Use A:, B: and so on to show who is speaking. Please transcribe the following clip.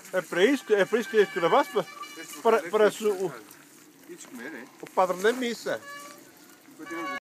A: É para isso que este gravasse? Parece o
B: E de comer, é?
A: padre da missa.